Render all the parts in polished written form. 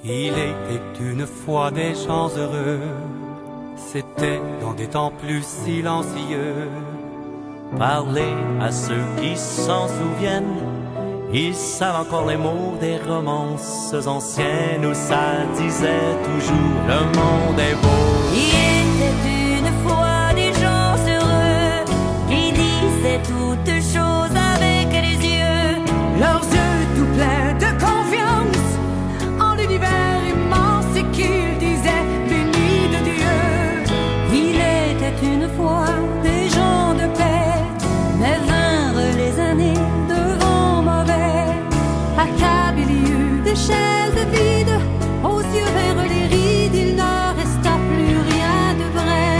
Il était une fois des gens heureux, c'était dans des temps plus silencieux. Parlez à ceux qui s'en souviennent, ils savent encore les mots des romances anciennes où ça disait toujours le monde est beau. Il était une fois des gens heureux qui disaient toutes choses avec les yeux, leurs yeux tout pleins de confiance en l'univers immense et qu'ils disaient bénis de Dieu. Il était une fois des gens de paix, mais vinrent les années de vent mauvais. À câble il y eut des chaises vides, aux yeux vers les rides, il ne resta plus rien de vrai.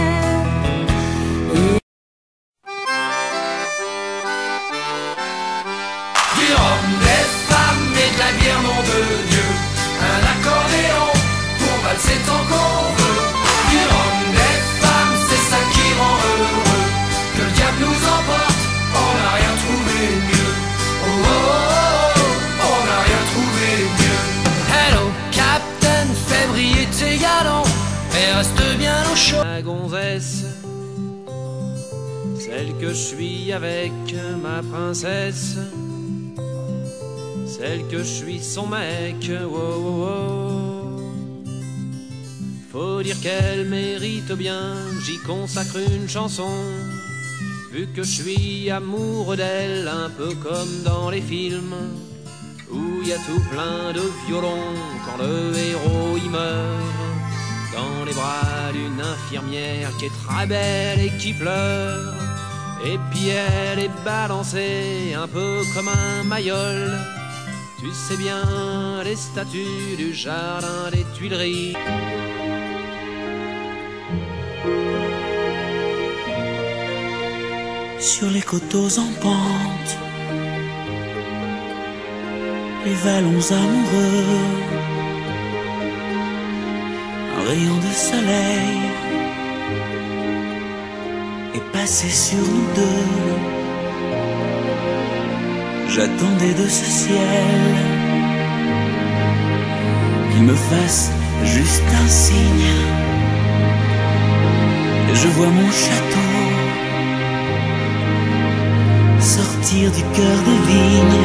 Du rhum, des femmes et de la bière, nom de Dieu. Un accordéon pour valser tant qu'on veut. Du rhum, des femmes, c'est ça qui rend heureux. Que le diable nous emporte, on n'a rien trouvé mieux. Oh, oh, oh, oh, on n'a rien trouvé mieux. Hello, Captain, fais briller tes galons et reste bien au chaud. La gonzesse, celle que je suis avec ma princesse, celle que je suis son mec, wow, wow, wow. Faut dire qu'elle mérite bien, j'y consacre une chanson. Vu que je suis amoureux d'elle, un peu comme dans les films où y a tout plein de violons quand le héros y meurt dans les bras d'une infirmière qui est très belle et qui pleure. Et puis elle est balancée un peu comme un mayol. Tu sais bien, les statues du jardin des Tuileries. Sur les coteaux en pente, les vallons amoureux, un rayon de soleil est passé sur nous deux. J'attendais de ce ciel qu'il me fasse juste un signe. Et je vois mon château sortir du cœur des vignes.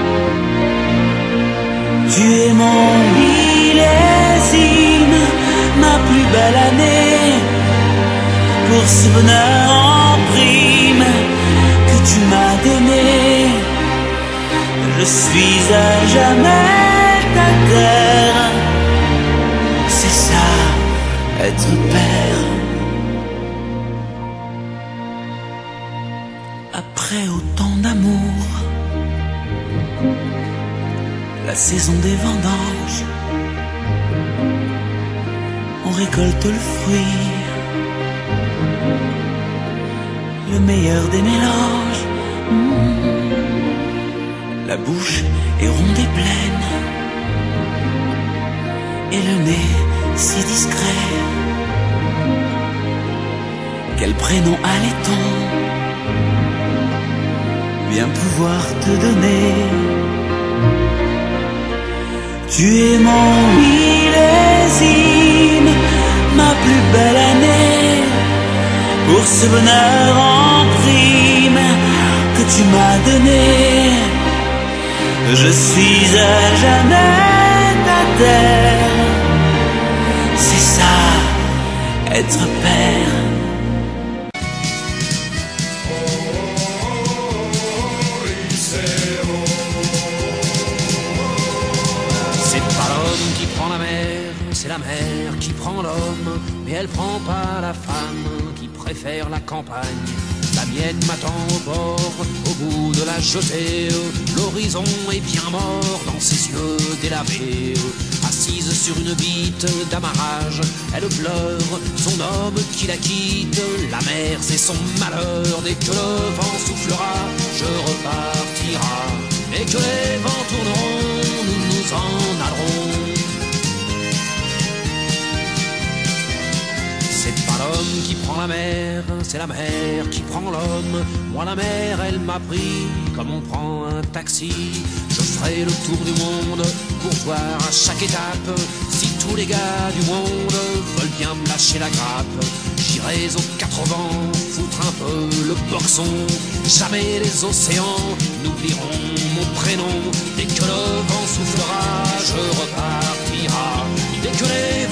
Tu es mon millésime, ma plus belle année, pour ce bonheur en prime que tu m'as donné. Je suis à jamais ta terre, c'est ça, être père. Après autant d'amour, la saison des vendanges, on récolte le fruit, le meilleur des mélanges. La bouche est ronde et pleine, et le nez si discret. Quel prénom allait-on bien pouvoir te donner? Tu es mon millésime, ma plus belle année, pour ce bonheur en prime que tu m'as donné. Je suis à jamais ta terre, c'est ça, être père. C'est pas l'homme qui prend la mer, c'est la mer qui prend l'homme. Mais elle prend pas la femme qui préfère la campagne. La mienne m'attend au bord, au bout de la jetée. L'horizon est bien mort dans ses yeux délavés. Assise sur une bite d'amarrage, elle pleure son homme qui la quitte. La mer c'est son malheur, dès que le vent soufflera, je repartira. Dès que les vents tourneront, nous nous en allerons. C'est pas l'homme qui prend la mer, c'est la mer qui prend l'homme. Moi la mer elle m'a pris comme on prend un taxi. Je ferai le tour du monde pour voir à chaque étape Si tous les gars du monde veulent bien me lâcher la grappe, j'irai aux quatre vents foutre un peu le boxon. Jamais les océans n'oublieront mon prénom. Dès que le vent soufflera, je repartira. Dès que les